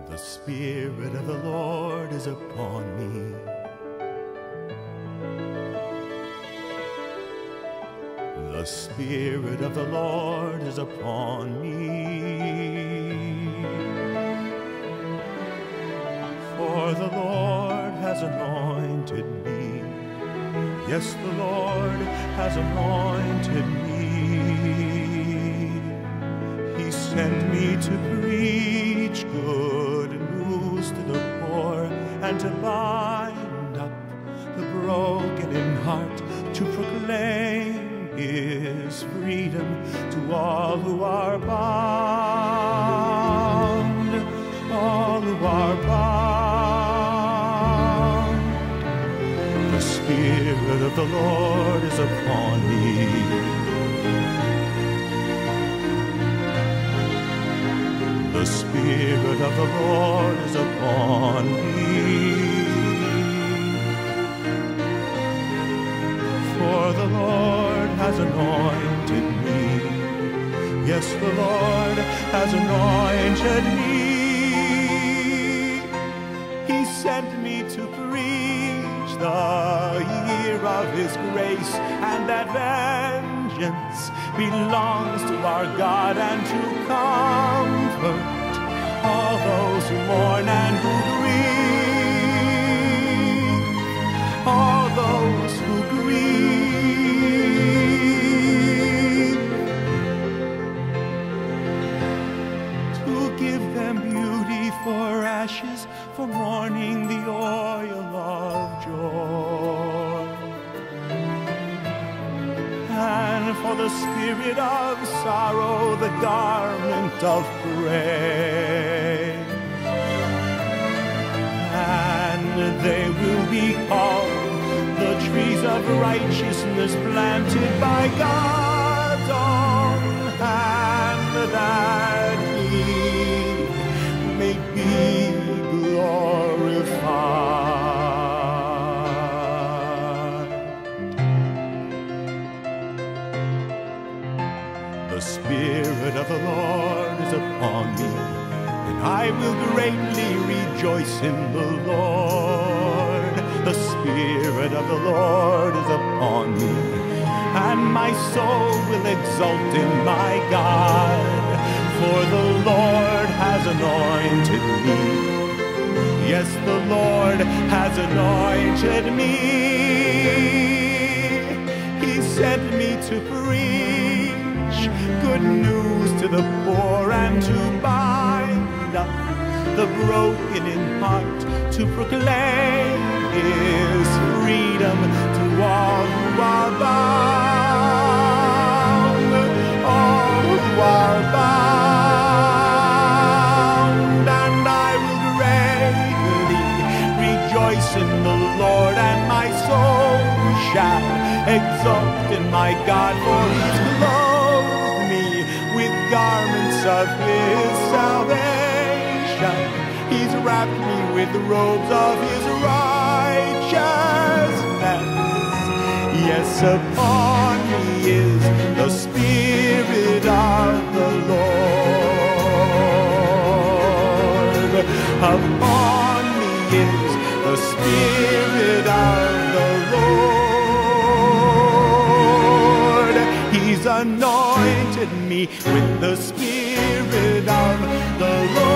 The Spirit of the Lord is upon me. The Spirit of the Lord is upon me. For the Lord has anointed me. Yes, the Lord has anointed me. He sent me to preach good news to the poor and to bind up the broken in heart, to proclaim His freedom to all who are bound, all who are bound. The Spirit of the Lord is upon me. The Spirit of the Lord is upon me. For the Lord has anointed me. Yes, the Lord has anointed me. He sent me to preach the year of His grace, and that vengeance belongs to our God, and to comfort all those who mourn and who grieve, all those who grieve, to give them beauty for ashes, for mourning the oil of joy, and for the spirit of sorrow, the garment of praise. And they will be called the trees of righteousness, planted by God's own hand, that He may be glorified. The Spirit of the Lord is upon me, and I will greatly rejoice in the Lord. The Spirit of the Lord is upon me, and my soul will exult in my God. For the Lord has anointed me. Yes, the Lord has anointed me. He sent me to preach good news to the poor, and to bind up the broken in heart, to proclaim His freedom to all who are bound, all who are bound. And I will greatly rejoice in the Lord, and my soul shall exult in my God, for He's clothed me with garments of His salvation. He's wrapped me with the robes of His righteousness. Yes, upon me is the Spirit of the Lord. Upon me is the Spirit of the Lord. He's anointed me with the Spirit of the Lord.